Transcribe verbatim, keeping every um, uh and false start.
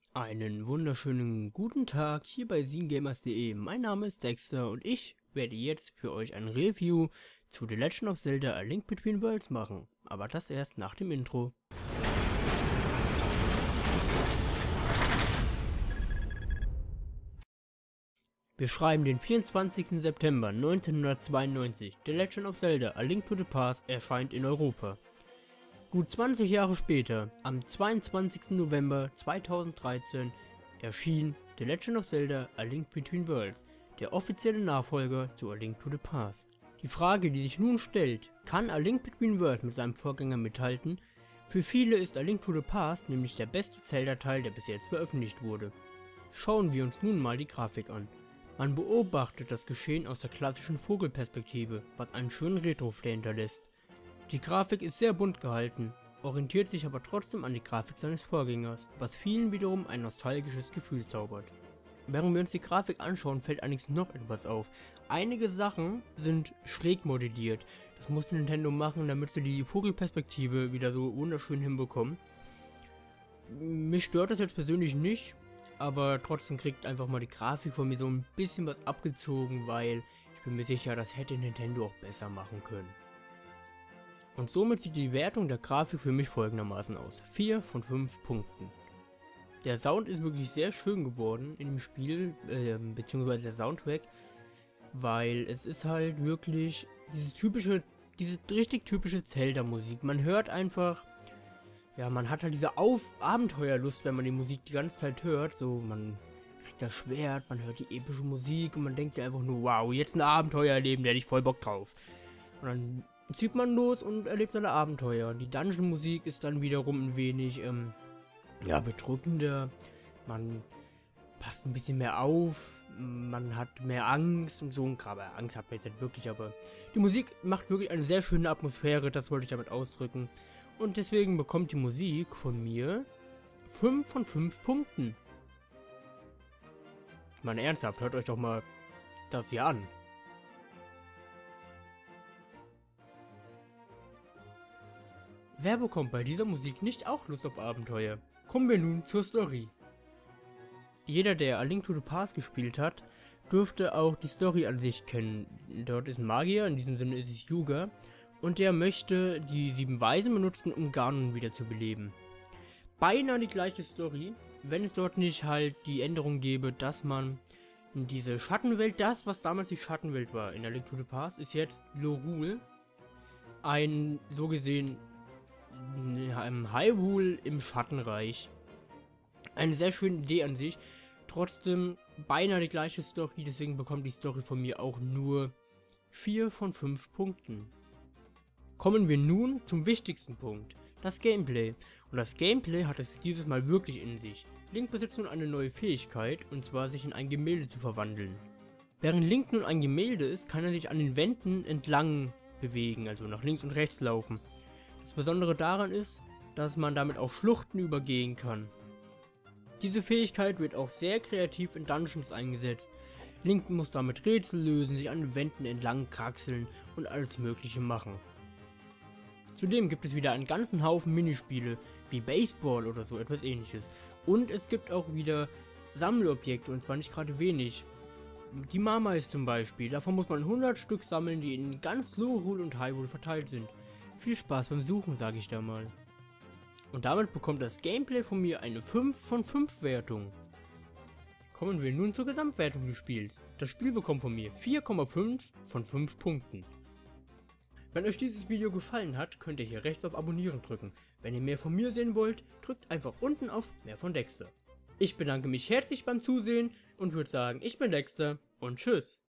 Einen wunderschönen guten Tag hier bei Siengamers punkt de. Mein Name ist Dexter und ich werde jetzt für euch ein Review zu The Legend of Zelda: A Link Between Worlds machen, aber das erst nach dem Intro. Wir schreiben den vierundzwanzigsten September neunzehnhundertzweiundneunzig. The Legend of Zelda: A Link to the Past erscheint in Europa. Gut zwanzig Jahre später, am zweiundzwanzigsten November zweitausenddreizehn, erschien The Legend of Zelda: A Link Between Worlds, der offizielle Nachfolger zu A Link to the Past. Die Frage, die sich nun stellt, kann A Link Between Worlds mit seinem Vorgänger mithalten? Für viele ist A Link to the Past nämlich der beste Zelda-Teil, der bis jetzt veröffentlicht wurde. Schauen wir uns nun mal die Grafik an. Man beobachtet das Geschehen aus der klassischen Vogelperspektive, was einen schönen Retro-Flair hinterlässt. Die Grafik ist sehr bunt gehalten, orientiert sich aber trotzdem an die Grafik seines Vorgängers, was vielen wiederum ein nostalgisches Gefühl zaubert. Während wir uns die Grafik anschauen, fällt allerdings noch etwas auf. Einige Sachen sind schräg modelliert. Das musste Nintendo machen, damit sie die Vogelperspektive wieder so wunderschön hinbekommen. Mich stört das jetzt persönlich nicht, aber trotzdem kriegt einfach mal die Grafik von mir so ein bisschen was abgezogen, weil ich bin mir sicher, das hätte Nintendo auch besser machen können. Und somit sieht die Wertung der Grafik für mich folgendermaßen aus: vier von fünf Punkten. Der Sound ist wirklich sehr schön geworden in dem Spiel, äh, beziehungsweise der Soundtrack, weil es ist halt wirklich dieses typische, diese richtig typische Zelda-Musik. Man hört einfach, ja, man hat halt diese Auf Abenteuerlust, wenn man die Musik die ganze Zeit hört. So, man kriegt das Schwert, man hört die epische Musik und man denkt sich einfach nur, wow, jetzt ein Abenteuer erleben, da hätte ich voll Bock drauf. Und dann zieht man los und erlebt seine Abenteuer. Die Dungeon-Musik ist dann wiederum ein wenig, ähm, ja, bedrückender. Man passt ein bisschen mehr auf, man hat mehr Angst und so. Und gerade Angst hat man jetzt nicht wirklich, aber die Musik macht wirklich eine sehr schöne Atmosphäre, das wollte ich damit ausdrücken. Und deswegen bekommt die Musik von mir fünf von fünf Punkten. Ich meine, ernsthaft, hört euch doch mal das hier an. Wer bekommt bei dieser Musik nicht auch Lust auf Abenteuer? Kommen wir nun zur Story. Jeder, der A Link to the Past gespielt hat, dürfte auch die Story an sich kennen. Dort ist ein Magier, in diesem Sinne ist es Yuga, und der möchte die sieben Weisen benutzen, um Ganon wieder zu beleben. Beinahe die gleiche Story, wenn es dort nicht halt die Änderung gäbe, dass man in diese Schattenwelt, das was damals die Schattenwelt war in A Link to the Past, ist jetzt Lorule, ein so gesehen im Hyrule im Schattenreich. Eine sehr schöne Idee an sich, trotzdem beinahe die gleiche Story, deswegen bekommt die Story von mir auch nur vier von fünf Punkten. Kommen wir nun zum wichtigsten Punkt, das Gameplay. Und das Gameplay hat es dieses Mal wirklich in sich. Link besitzt nun eine neue Fähigkeit, und zwar sich in ein Gemälde zu verwandeln. Während Link nun ein Gemälde ist, kann er sich an den Wänden entlang bewegen, also nach links und rechts laufen. Das Besondere daran ist, dass man damit auch Schluchten übergehen kann. Diese Fähigkeit wird auch sehr kreativ in Dungeons eingesetzt. Link muss damit Rätsel lösen, sich an den Wänden entlang kraxeln und alles Mögliche machen. Zudem gibt es wieder einen ganzen Haufen Minispiele, wie Baseball oder so etwas ähnliches. Und es gibt auch wieder Sammelobjekte, und zwar nicht gerade wenig. Die Marmais zum Beispiel, davon muss man hundert Stück sammeln, die in ganz Lorule und Hyrule verteilt sind. Viel Spaß beim Suchen, sage ich da mal. Und damit bekommt das Gameplay von mir eine fünf von fünf Wertung. Kommen wir nun zur Gesamtwertung des Spiels. Das Spiel bekommt von mir vier Komma fünf von fünf Punkten. Wenn euch dieses Video gefallen hat, könnt ihr hier rechts auf Abonnieren drücken. Wenn ihr mehr von mir sehen wollt, drückt einfach unten auf Mehr von Dexter. Ich bedanke mich herzlich beim Zusehen und würde sagen, ich bin Dexter und tschüss.